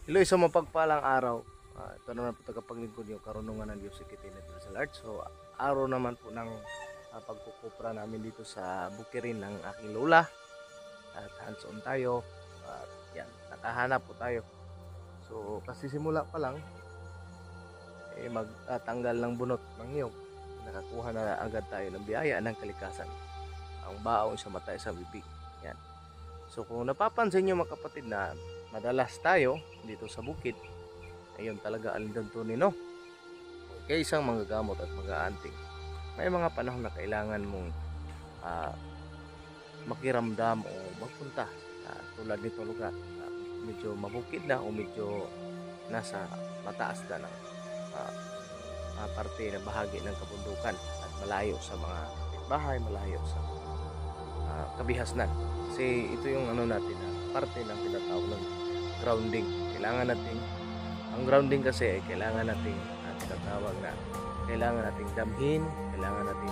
Hello, isang mapagpalang araw. Ito naman po tagapaglingkod yung karunungan ng Diyos Ikitinit sa Art. So, araw naman po ng pagkukupra namin dito sa bukirin ng aking lola. At hands-on tayo. At yan, nakahanap po tayo. So, kasi simula pa lang, magtanggal ng bunot ng niyog. Nakakuha na agad tayo ng biyaya ng kalikasan. Ang baon sa mata sa bibig. Yan. So, kung napapansin nyo mga kapatid na madalas tayo dito sa bukid, ayun talaga alindang tunay, no? Kaya isang manggagamot at mag-aanting, may mga panahon na kailangan mong makiramdam o magpunta tulad nito lugar medyo mabukid na o medyo nasa mataas na ng parte na bahagi ng kabundukan at malayo sa mga bahay, malayo sa kabihasnan. Kasi ito yung natin na parte ng tinatawag ng grounding. Kailangan natin, ang grounding kasi ay kailangan natin tinatawag na kailangan nating damhin, kailangan natin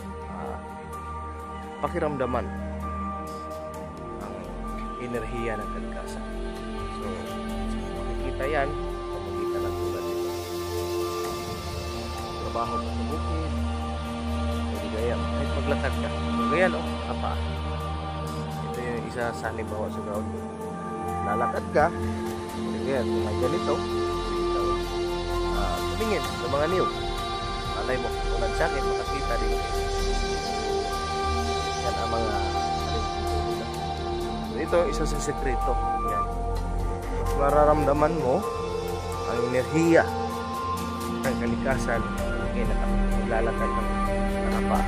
pakiramdaman ang enerhiya ng kalikasan. So, makikita yan pamagitan ng tulad nito. Trabaho mo sa bukid, hindi gaya, kahit maglakad ka. So, ganyan apa. Ito yung isa sa halimbawa sa grounding. Lalakad ka, kaya kung may ganito, tumingin sa mga niyog. Malay mo, tulad sa akin, makakita din. Yan ang mga ito, isa sa sekreto. Yan. Mas mararamdaman mo ang enerhiya ng kalikasan kaya naglalakad ng karapa.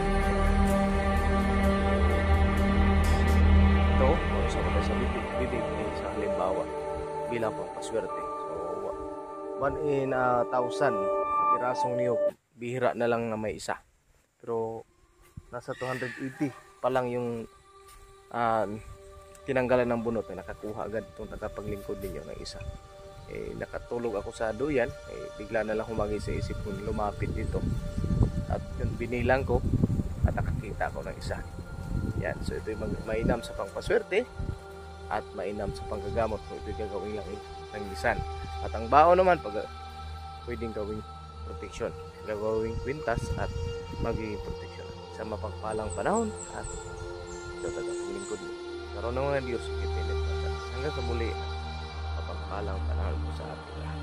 Ito, sa mga sa bibig sa halimbawa bilang pampaswerte. So 1 in 1,000 pirasong niyog, bihira na lang na may isa. Pero nasa 280 pa lang yung tinanggalan ng bunot na nakakuha agad itong tagapaglingkod ninyo ng isa. Nakatulog ako sa duyan, bigla na lang humagi sa isip ko lumapit dito. At yun, binilang ko at nakakita ko ng isa. Yan, so ito yung mainam sa pangpaswerte at mainam sa panggagamot. So ito yung gagawin lang ng lisan. At ang baon naman pag pwedeng gawing protection, gagawing kwintas at magiging protection sa mapagpalang panahon at ito tagapaglingkod mo. Karoon naman ng Diyos Ikitinit. Hanggang sa muli, mapagpalang panahon mo sa ating lahat.